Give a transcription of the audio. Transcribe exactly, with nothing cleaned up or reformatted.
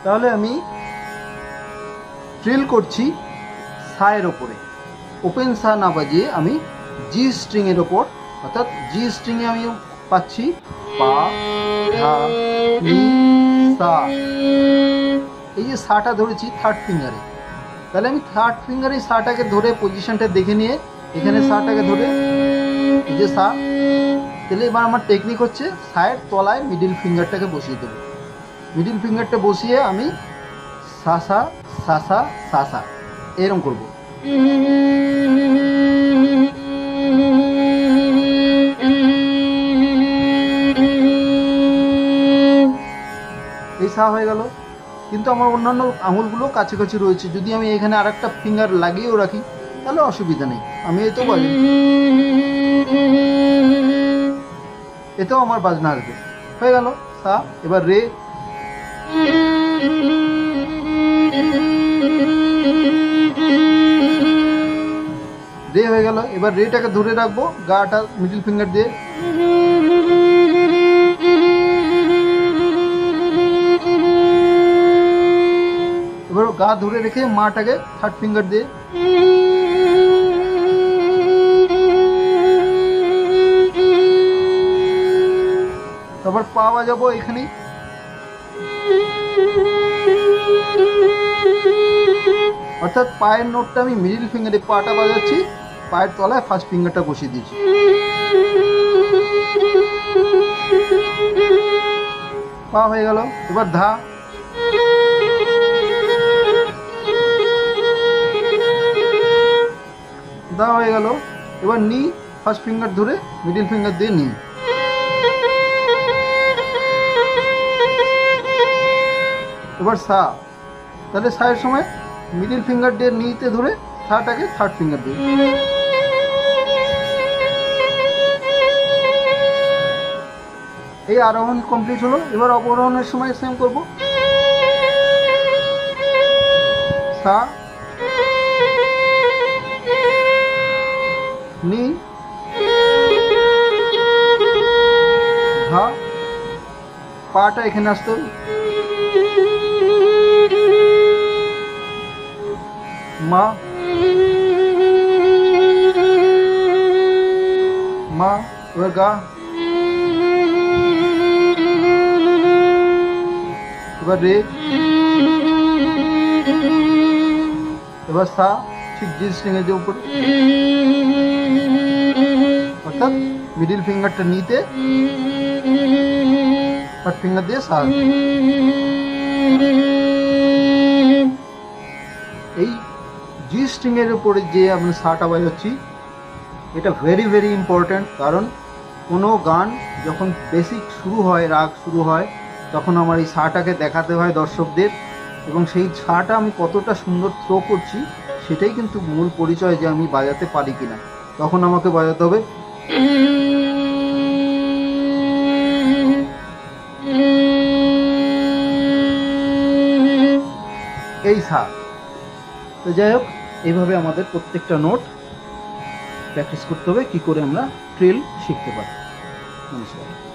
তাহলে আমি ট্রিল করছি সায়ের ওপরে, ওপেন সা না বাজিয়ে আমি জি স্ট্রিংয়ের ওপর, অর্থাৎ জি স্ট্রিংয়ে আমি পাচ্ছি পা, ধা, নি, সা। এই যে সাটা ধরেছি থার্ড ফিঙ্গারে, তাহলে আমি থার্ড ফিঙ্গারে সাটাকে ধরে পজিশনটা দেখে নিয়ে এখানে সাটাকে ধরে এই যে সা, তাহলে এবার আমার টেকনিক হচ্ছে সায়ের তলায় মিডিল ফিঙ্গারটাকে বসিয়ে দেবো। মিডিল ফিঙ্গারটা বসিয়ে আমি সা সা সা সা সা সা এরকম করবো। এই সা হয়ে গেল, কিন্তু আমার অন্যান্য আঙুলগুলো কাছাকাছি রয়েছে, যদি আমি এখানে আর একটা ফিঙ্গার লাগিয়েও রাখি তাহলে অসুবিধা নেই, আমি এই তো বাজি, এতেও আমার বাজনা আসবে। হয়ে গেল সা। এবার রে, রে হয়ে গেল। এবার রেটাকে ধরে রাখবো গাটা মিডল ফিঙ্গার দিয়ে, এবার গা ধরে রেখে মাটাকে থার্ড ফিঙ্গার দিয়ে, তারপর পা বাজাবো এখানে, অর্থাৎ পায়ের নোটটা আমি মিডিল ফিঙ্গারে পাটা বাজাচ্ছি, পায়ের তলায় ফার্স্ট ফিঙ্গারটা বসিয়ে দিয়েছি। পা হয়ে গেল। এবার ধা, ধা হয়ে গেল। এবার নি, ফার্স্ট ফিঙ্গার ধরে মিডিল ফিঙ্গার দিয়ে নি। এবার সা, তাহলে সায়ের সময় মিডিল ফিঙ্গার দিয়ে নিতে ধরে সাটাকে থার্ড ফিঙ্গার দিয়ে, এই আরোহণ কমপ্লিট হলো। এবার অবরোহণের সময় সেম করব, সা নি ধা, পাটা এখানে আসতে হবে, মা মা, এবার গা, এবার রে, এবার সা, ঠিক জি স্ট্রিং এর উপর, অর্থাৎ মিডিল ফিঙ্গারটা নিতে থার্ড ফিঙ্গার দিয়ে সা। এই জি স্ট্রিং এর উপরে যে আমি সাটা বাজাচ্ছি, এটা ভেরি ভেরি ইম্পর্ট্যান্ট, কারণ কোনো গান যখন বেসিক শুরু হয়, রাগ শুরু হয়, তখন আমার এই সাটাকে দেখাতে হয় দর্শকদের, এবং সেই সাটা আমি কতটা সুন্দর থ্রো করছি সেটাই কিন্তু মূল পরিচয় যে আমি বাজাতে পারি কিনা। তখন আমাকে বাজাতে হবে এই সা। তো যাই হোক, এইভাবে আমাদের প্রত্যেকটা নোট প্র্যাকটিস করতে হবে, কি করে আমরা ট্রিল শিখতে পারি। নমস্কার।